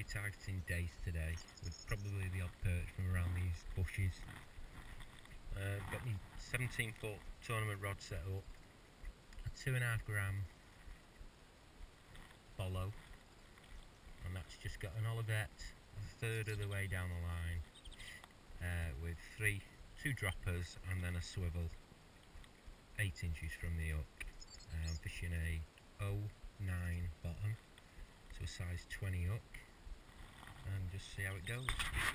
targeting dace today, with probably the odd perch from around these bushes. Got my 17-foot tournament rod set up, a 2.5 gram follow, and that's just got an Olivet a third of the way down the line, with two droppers and then a swivel 8 inches from the hook. I'm fishing a 09 bottom to a size 20 hook, and just see how it goes.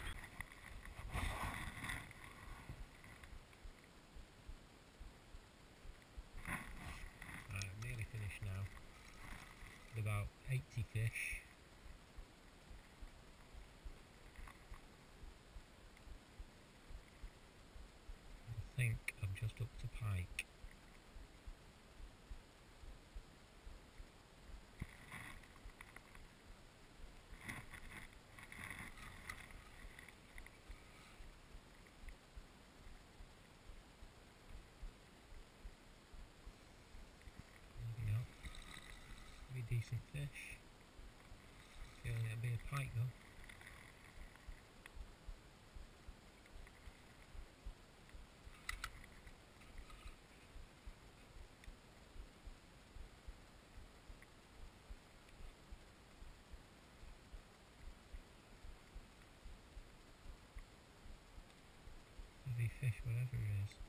I'm nearly finished now with about 80 fish. I think I'm just up to pike. Decent fish. Feeling it'll be a pike though. Heavy fish, whatever it is.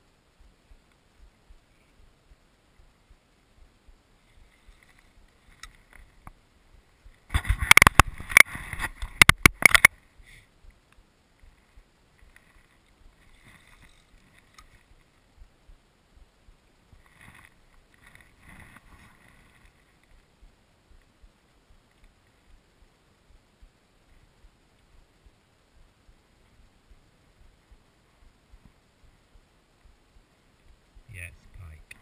Yeah, it's a pike.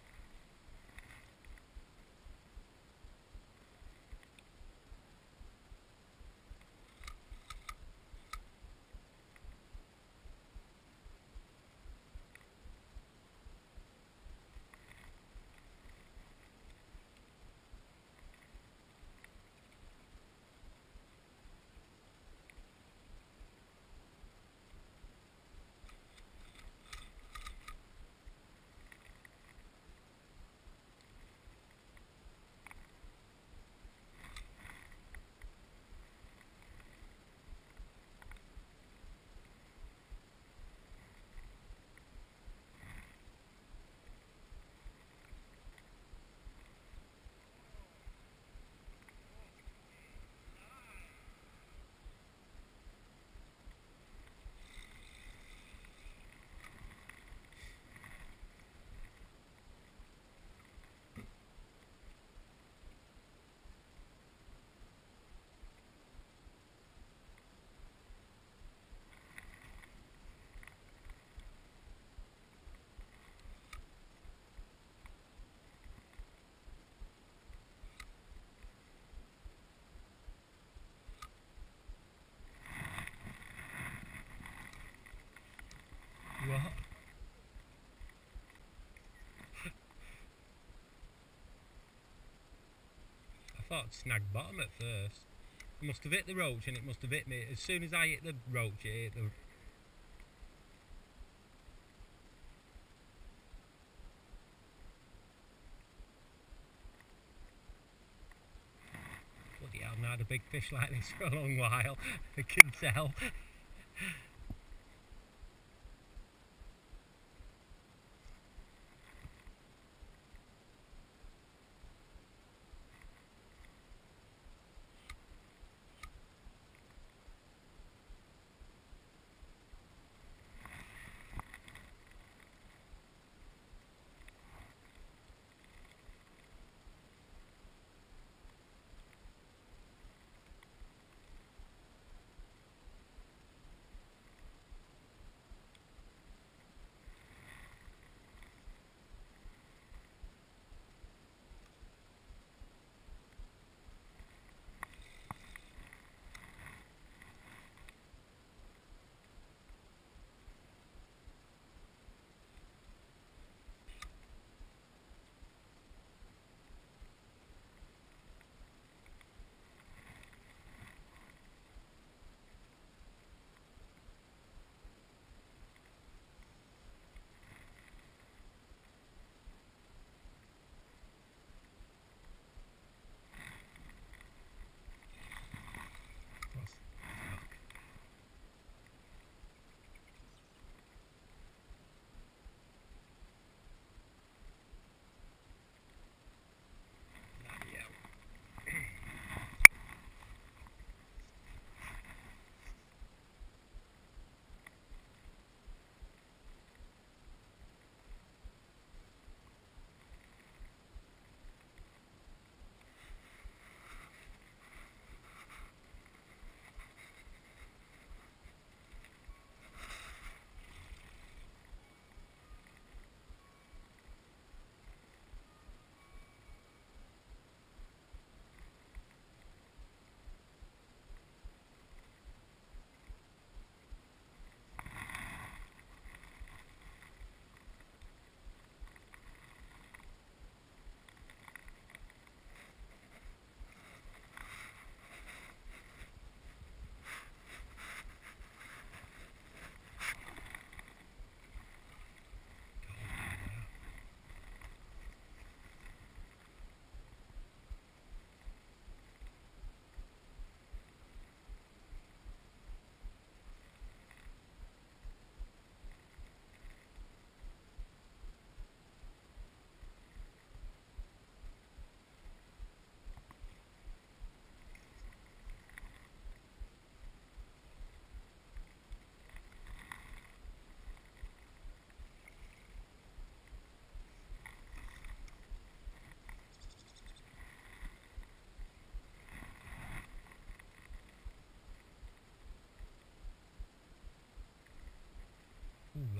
What? I thought I'd snagged bottom at first. I must have hit the roach and it must have hit me. As soon as I hit the roach, it hit the... Bloody hell, I've not had a big fish like this for a long while. I can tell.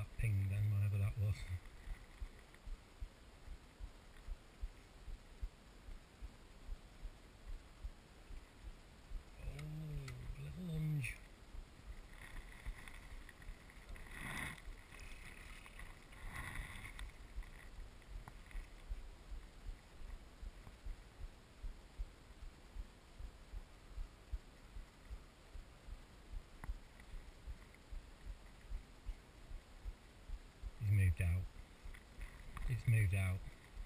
that ping then, whatever that was. Oh, little lunge. He's moved out. It's moved out.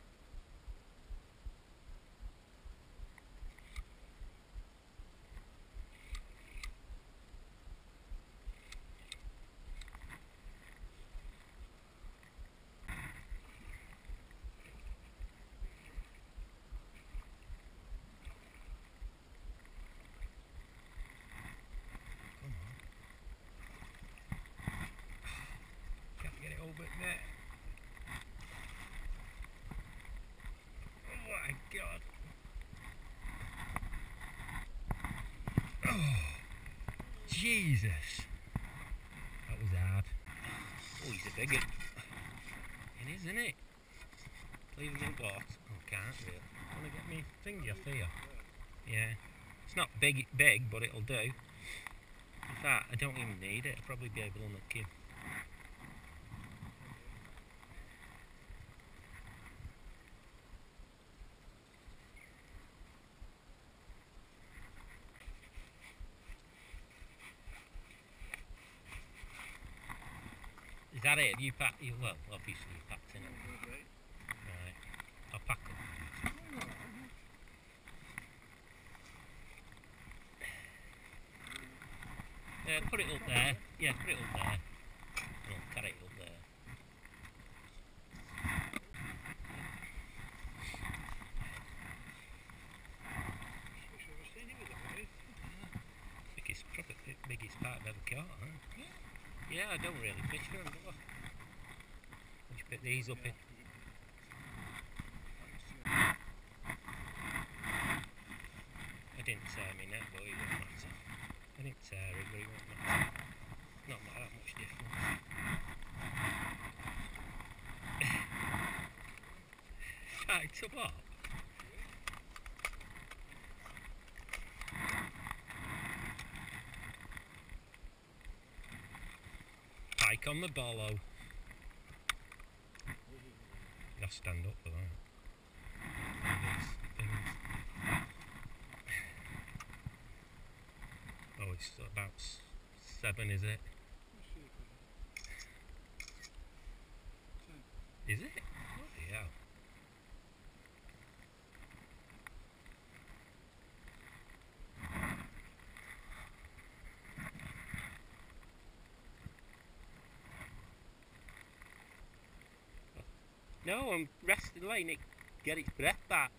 Come on. Can't get it over there. Oh my god. Oh, Jesus. That was hard. Oh, he's a big one. It is, isn't it? Please don't what? Oh, can't really. Want to get me finger off here? Yeah. It's not big, but it'll do. In fact, I don't even need it. I'll probably be able to knock him. Is that it? Have you packed? Well, obviously you packed in it. Right. I'll pack them. Put it up there. Yeah, put it up there. I'll carry it up there. Biggest part I've ever caught, huh? Yeah, I don't really fish for them, do I? Just put these up in. I didn't tear my net, but it won't matter. I didn't tear it, but it won't matter. Not that much difference. Right, to what? Pike on the bollo. You have to stand up for that. Oh, it's about 7, is it? Is it? Bloody hell. No, I'm resting, letting it get its breath back.